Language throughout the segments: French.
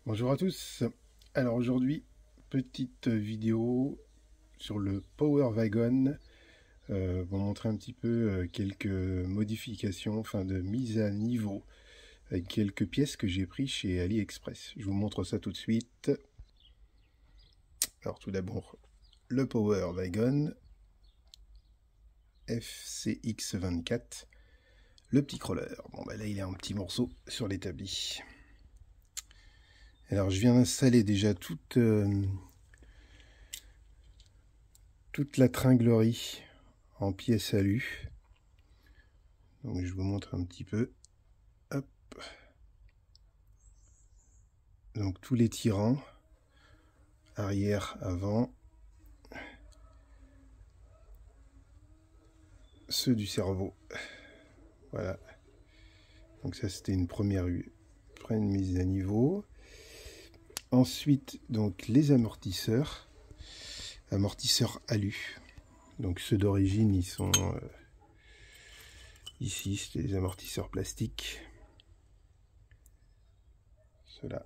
Bonjour à tous. Alors aujourd'hui, petite vidéo sur le Power Wagon pour montrer un petit peu quelques modifications, enfin de mise à niveau avec quelques pièces que j'ai prises chez AliExpress. Je vous montre ça tout de suite. Alors tout d'abord, le Power Wagon FCX24, le petit crawler. Bon bah là il est un petit morceau sur l'établi. Alors je viens d'installer déjà toute la tringlerie en pièces alu. Donc je vous montre un petit peu. Hop. Donc tous les tirants, arrière, avant, ceux du cerveau. Voilà. Donc ça c'était une première mise à niveau. Ensuite donc les amortisseurs alu. Donc ceux d'origine ils sont ici, c'était des amortisseurs plastiques. Ceux-là.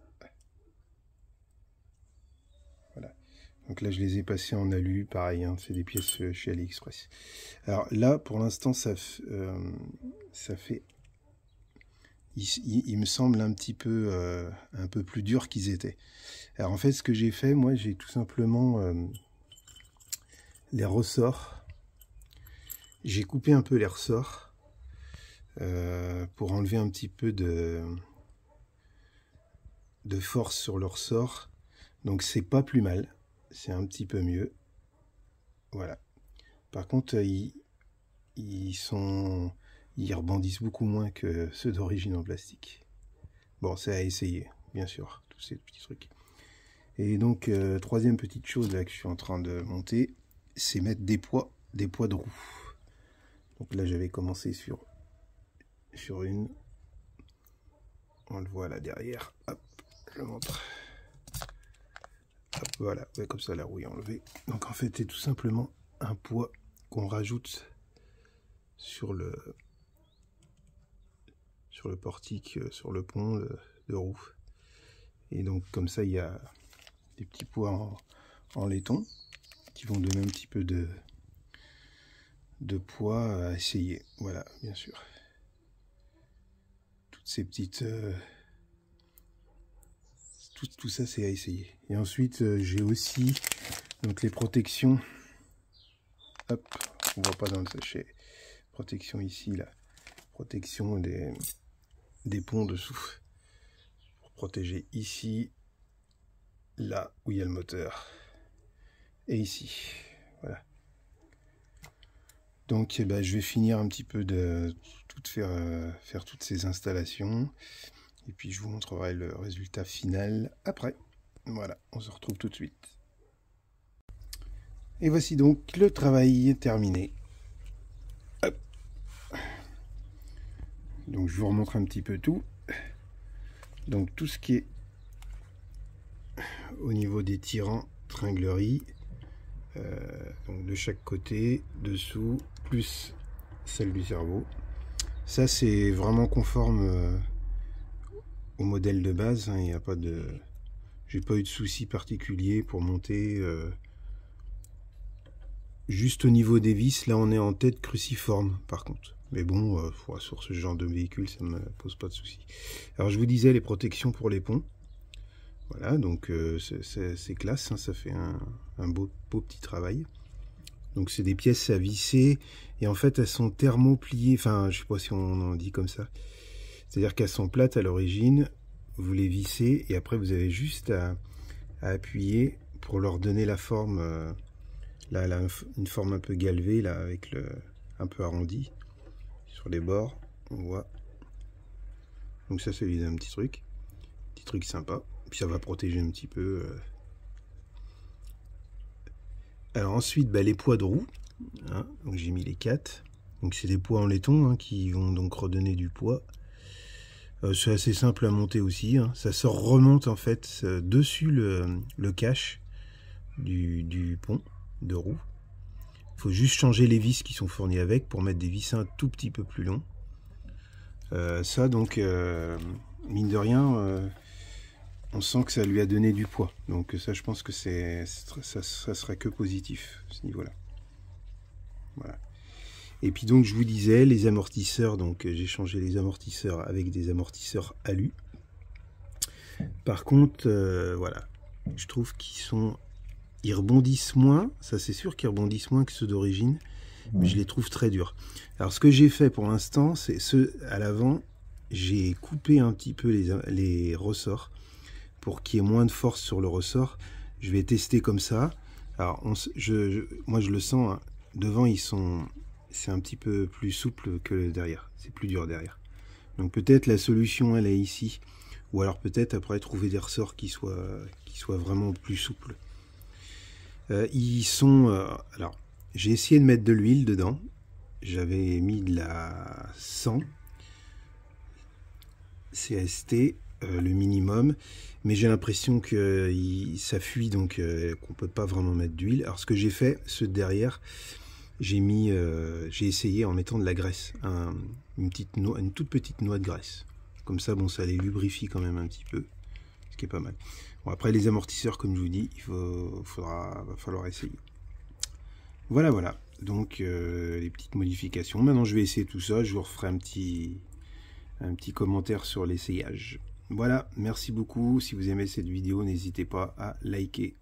Voilà. Donc là je les ai passés en alu, pareil, hein, c'est des pièces chez AliExpress. Alors là pour l'instant ça fait... Il me semble un peu plus dur qu'ils étaient. Alors en fait ce que j'ai fait, moi j'ai tout simplement les ressorts. J'ai coupé un peu les ressorts pour enlever un petit peu de force sur le ressort. Donc c'est pas plus mal, c'est un petit peu mieux. Voilà. Par contre ils rebondissent beaucoup moins que ceux d'origine en plastique. Bon, c'est à essayer, bien sûr, tous ces petits trucs. Et donc, troisième petite chose là que je suis en train de monter, c'est mettre des poids de roue. Donc là, j'avais commencé sur une. On le voit là derrière. Hop, je montre. Hop, voilà, ouais, comme ça la roue est enlevée. Donc en fait, c'est tout simplement un poids qu'on rajoute sur le portique, sur le pont de roue. Et donc comme ça il y a des petits poids en laiton qui vont donner un petit peu de poids à essayer. Voilà, bien sûr. Toutes ces petites... tout ça c'est à essayer. Et ensuite j'ai aussi donc les protections. Hop, on voit pas dans le sachet. Protection ici, là. Protection des ponts dessous. Pour protéger ici, là où il y a le moteur. Et ici. Voilà. Donc eh ben, je vais finir un petit peu de faire toutes ces installations. Et puis je vous montrerai le résultat final après. Voilà, on se retrouve tout de suite. Et voici donc le travail terminé. Hop. Donc je vous remontre un petit peu tout. Donc tout ce qui est au niveau des tirants, tringlerie, donc de chaque côté, dessous, plus celle du cerveau. Ça c'est vraiment conforme au modèle de base, hein, il n'y a pas de... J'ai pas eu de soucis particuliers pour monter. Juste au niveau des vis, là on est en tête cruciforme par contre. Mais bon, sur ce genre de véhicule, ça ne me pose pas de soucis. Alors je vous disais les protections pour les ponts. Voilà, donc c'est classe, hein, ça fait un beau petit travail. Donc c'est des pièces à visser, et en fait elles sont thermopliées, enfin je sais pas si on en dit comme ça. C'est-à-dire qu'elles sont plates à l'origine, vous les vissez, et après vous avez juste à appuyer pour leur donner la forme. Là elle a une forme un peu galvée, là, avec un peu arrondi. Sur les bords, on voit. Donc ça c'est un petit truc sympa. Puis ça va protéger un petit peu. Alors ensuite, bah, les poids de roue. Hein, donc j'ai mis les 4. Donc c'est des poids en laiton, hein, qui vont donc redonner du poids. C'est assez simple à monter aussi. Hein. Ça se remonte en fait dessus le cache du pont de roue. Il faut juste changer les vis qui sont fournies avec pour mettre des vis un tout petit peu plus longs. Ça donc, mine de rien... on sent que ça lui a donné du poids. Donc ça, je pense que ça serait que positif, ce niveau-là. Voilà. Et puis donc, je vous disais, les amortisseurs, donc j'ai changé les amortisseurs avec des amortisseurs alu. Par contre, voilà, je trouve ils rebondissent moins, ça c'est sûr qu'ils rebondissent moins que ceux d'origine, mais je les trouve très durs. Alors ce que j'ai fait pour l'instant, c'est ceux à l'avant, j'ai coupé un petit peu les ressorts pour qu'il y ait moins de force sur le ressort. Je vais tester comme ça. Alors moi je le sens, hein, devant c'est un petit peu plus souple que derrière, c'est plus dur derrière. Donc peut-être la solution elle est ici, ou alors peut-être après trouver des ressorts qui soient vraiment plus souples. Alors, j'ai essayé de mettre de l'huile dedans. J'avais mis de la 100 CST, le minimum, mais j'ai l'impression que ça fuit, donc qu'on peut pas vraiment mettre d'huile. Alors ce que j'ai fait, ceux de derrière, j'ai essayé en mettant de la graisse, une toute petite noix de graisse. Comme ça, bon, ça les lubrifie quand même un petit peu, ce qui est pas mal. Bon, après les amortisseurs, comme je vous dis, va falloir essayer. Voilà. Donc les petites modifications. Maintenant, je vais essayer tout ça. Je vous referai un petit commentaire sur l'essayage. Voilà, merci beaucoup. Si vous aimez cette vidéo, n'hésitez pas à liker.